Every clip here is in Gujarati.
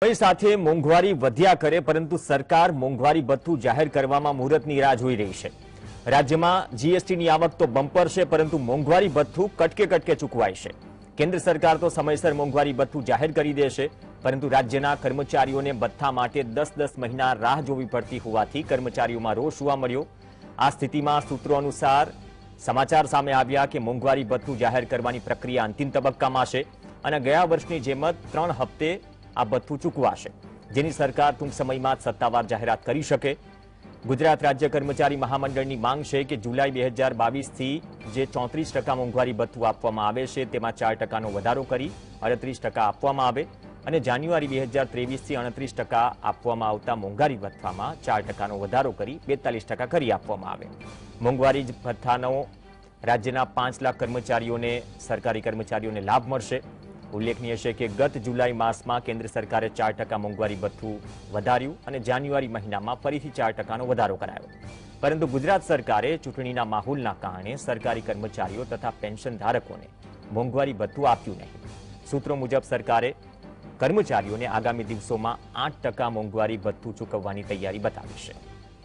સમય સાથે મોંઘવારી વધ્યા કરે પરંતુ સરકાર મોંઘવારી ભથ્થું જાહેર કરવામાં મુહૂર્તની રાહ જોઈ રહી છે। રાજ્યમાં જીએસટીની આવક તો બમ્પર છે પરંતુ મોંઘવારી ભથ્થું કટકે ચૂકવાય છે। કેન્દ્ર સરકાર તો સમયસર મોંઘવારી ભથ્થું જાહેર કરી દેશે પરંતુ રાજ્યના કર્મચારીઓને ભથ્થા માટે 10 મહિના રાહ જોવી પડતી હોવાથી કર્મચારીઓમાં રોષ જોવા મળ્યો। આ સ્થિતિમાં સૂત્રો અનુસાર સમાચાર સામે આવ્યા કે મોંઘવારી ભથ્થું જાહેર કરવાની પ્રક્રિયા અંતિમ તબક્કામાં છે અને ગયા વર્ષની જેમ જ 3 હપ્તે આ ભથ્થું ચૂકવાશે, જેની સરકાર ટૂંક સમયમાં સત્તાવાર જાહેરાત કરી શકે। ગુજરાત રાજ્ય કર્મચારી મહામંડળની માંગ છે કે જુલાઈ 2022 થી જે 34% મોંઘવારી ભથ્થું આપવામાં આવે છે તેમાં 4%નો વધારો કરી 38% આપવામાં આવે અને જાન્યુઆરી 2023 થી 29% આપવામાં આવતા મોંઘવારી ભથ્થામાં 4%નો વધારો કરી 42% કરી આપવામાં આવે। મોંઘવારી ભથ્થાનો રાજ્યના 5 લાખ કર્મચારીઓને સરકારી કર્મચારીઓને લાભ મળશે। ઉલ્લેખનીય છે કે ગત જુલાઈ માસમાં કેન્દ્ર સરકારે 4% મોંઘવારી ભથ્થું વધાર્યું અને જાન્યુઆરી મહિનામાં ફરીથી 4%નો વધારો કરાયો, પરંતુ ગુજરાત સરકારે ચૂંટણીના માહોલના કારણે સરકારી કર્મચારીઓ તથા પેન્શન ધારકોને મોંઘવારી ભથ્થું આપ્યું નહીં। સૂત્રો મુજબ સરકારે કર્મચારીઓને આગામી દિવસોમાં 8% મોંઘવારી ભથ્થું ચૂકવવાની તૈયારી બતાવી છે।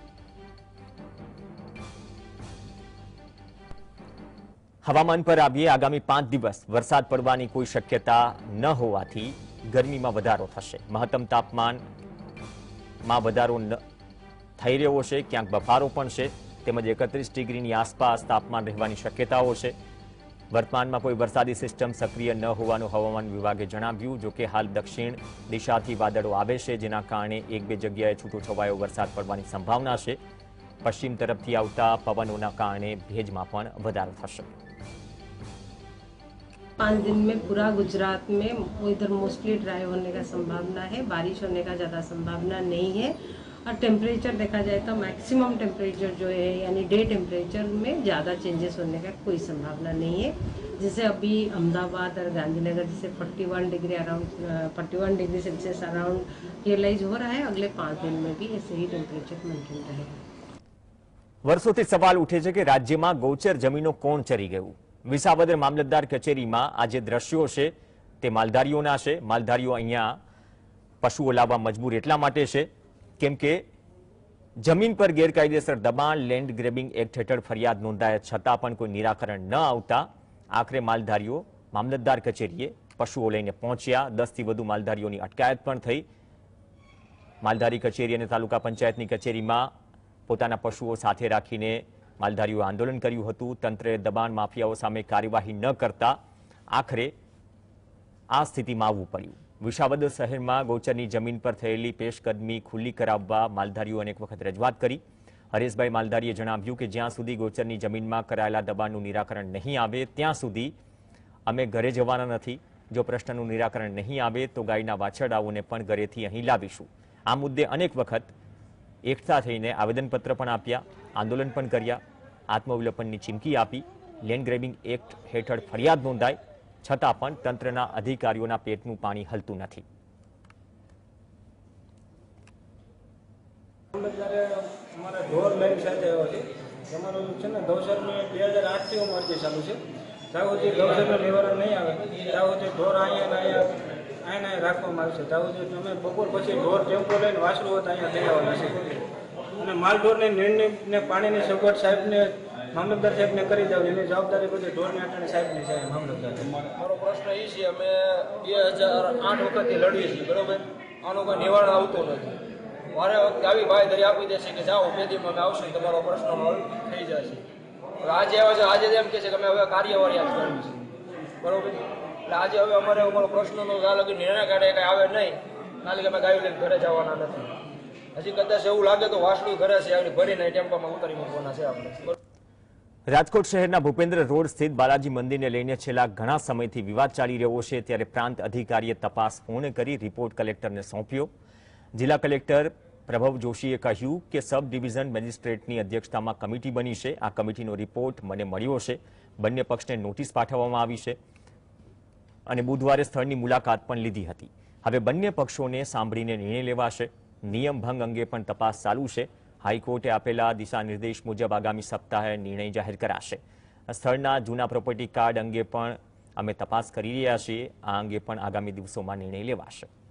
હવામાન પર આવીએ। આગામી 5 દિવસ વરસાદ પડવાની કોઈ શક્યતા ન હોવાથી ગરમીમાં વધારો થશે। મહત્તમ તાપમાનમાં વધારો થઈ રહ્યો છે, ક્યાંક બફારો પણ છે, તેમજ 31 ડિગ્રીની આસપાસ તાપમાન રહેવાની શક્યતાઓ છે। વર્તમાનમાં કોઈ વરસાદી સિસ્ટમ સક્રિય ન હોવાનું હવામાન વિભાગે જણાવ્યું। જો કે હાલ દક્ષિણ દિશાથી વાદળો આવે છે, જેના કારણે 1-2 જગ્યાએ છૂટોછવાયો વરસાદ પડવાની સંભાવના છે। પશ્ચિમ તરફથી આવતા પવનોના કારણે ભેજમાં પણ વધારો થશે। 5 दिन में पूरा गुजरात में इधर मोस्टली ड्राई होने का संभावना है, बारिश होने का ज़्यादा संभावना नहीं है। और टेम्परेचर देखा जाए तो मैक्सिमम टेम्परेचर जो है यानी डे टेम्परेचर में ज़्यादा चेंजेस होने का कोई संभावना नहीं है। जैसे अभी अहमदाबाद और गांधीनगर जैसे 41 degree around 41 degree celsius around realise हो रहा है। अगले 5 दिन में भी ऐसे ही टेम्परेचर मुमकिन रहेगा। વર્ષોથી સવાલ ઉઠે છે કે રાજ્યમાં ગૌચર જમીનો કોણ ચરી ગયું। વિસાવદર મામલતદાર કચેરીમાં આ જે દ્રશ્યો છે તે માલધારીઓના છે। માલધારીઓ અહીંયા પશુઓ લાવવા મજબૂર એટલા માટે છે કેમ કે જમીન પર ગેરકાયદેસર દબાણ લેન્ડ ગ્રેબિંગ એક્ટ હેઠળ ફરિયાદ નોંધાયા છતાં પણ કોઈ નિરાકરણ ન આવતા આખરે માલધારીઓ મામલતદાર કચેરીએ પશુઓ લઈને પહોંચ્યા। 10 થી વધુ માલધારીઓની અટકાયત પણ થઈ। માલધારી કચેરી અને તાલુકા પંચાયતની કચેરીમાં પોતાના પશુઓ સાથે રાખીને માલધારીઓએ આંદોલન કર્યું હતું। તંત્રે દબાણ માફિયાઓ સામે કાર્યવાહી ન કરતા આખરે આ સ્થિતિમાં આવવું પડ્યું। વિસાવદર શહેરમાં ગૌચરની જમીન પર થયેલી પેશકદમી ખુલ્લી કરાવવા માલધારીઓ અનેક વખત રજૂઆત કરી। હરેશભાઈ માલધારીએ જણાવ્યું કે જ્યાં સુધી ગૌચરની જમીનમાં કરાયેલા દબાણનું નિરાકરણ નહીં આવે ત્યાં સુધી અમે ઘરે જવાના નથી। જો પ્રશ્નનું નિરાકરણ નહીં આવે તો ગાયના વાછરડાઓને પણ ઘરેથી અહીં લાવીશું। આ મુદ્દે અનેક વખત એકઠા થઈને આવેદનપત્ર પણ આપ્યા, આંદોલન પણ કર્યા, આત્મવિલોપનની ચીમકી આપી। લેન્ડ ગ્રેબિંગ એક્ટ હેઠળ ફરિયાદ નોંધાઈ છતાં પણ તંત્રના અધિકારીઓના પેટનું પાણી હલતું નથી। અમારા ઢોર લાઈન સાથે આવ્યો છે। તમારું છે ને ગૌસરમાં 2008 થી અરજી ચાલુ છે। ત્યાં સુધી ગૌસરનું નિવારણ નહીં આવે ત્યાં સુધી ઢોર અહીંયા રાખવામાં આવશે। ત્યાં સુધી તમે બપોર પછી ઢોર ટેમ્પો લઈને વાસળું હોય તો અહીંયા લઈ આવવાના છે અને માલઢોરને નીણને પાણીની સગવડ સાહેબને મામલતદાર સાહેબને કરી દેવું। એની જવાબદારી બધી ઢોરને આટાણે સાહેબની છે। મામલતદાર મારો પ્રશ્ન એ છે, અમે 2008 વખતથી લડીએ છીએ, બરોબર, આનું કોઈ નિવારણ આવતું નથી। મારે વખતે આવી બાંયધરી આપી દેશે કે જાઓ 2 દિવસમાં આવશે તમારો પ્રશ્નનો હલ થઈ જશે। આજે આવે છે, આજે એમ કહે છે કે અમે હવે કાર્યવાહી જ કરવી છે, બરોબર। એટલે આજે હવે અમારો પ્રશ્નનો જ્યાં લગી નિર્ણય કાઢે કંઈ આવે નહીં ત્યાં લગી અમે ગાયું લઈને ઘરે જવાના નથી। હજી કદાચ એવું લાગે તો વાસળું ઘરે છે આવી ભરીને ટેમ્પામાં ઉતારી મૂકવાના છે આપણે। રાજકોટ શહેરના ભૂપેન્દ્ર રોડ સ્થિત બાલાજી મંદિરને લઈને છેલ્લા ઘણા સમયથી વિવાદ ચાલી રહ્યો છે, ત્યારે પ્રાંત અધિકારીએ તપાસ પૂર્ણ કરી રિપોર્ટ કલેક્ટરને સોંપ્યો। જિલ્લા કલેક્ટર પ્રભવ જોશીએ કહ્યું કે સબ ડિવિઝન મેજિસ્ટ્રેટની અધ્યક્ષતામાં કમિટી બની છે। આ કમિટીનો રિપોર્ટ મને મળ્યો છે। બંને પક્ષને નોટિસ પાઠવવામાં આવી છે અને બુધવારે સ્થળની મુલાકાત પણ લીધી હતી। હવે બંને પક્ષોને સાંભળીને નિર્ણય લેવાશે। નિયમ ભંગ અંગે પણ તપાસ ચાલુ છે। હાઈકોર્ટે આપેલા દિશા નિર્દેશ મુજબ આગામી સપ્તાહે નિર્ણય જાહેર કરાશે। સ્થળના જૂના પ્રોપર્ટી કાર્ડ અંગે પણ અમે તપાસ કરી રહ્યા છીએ। આ અંગે પણ આગામી દિવસોમાં નિર્ણય લેવાશે।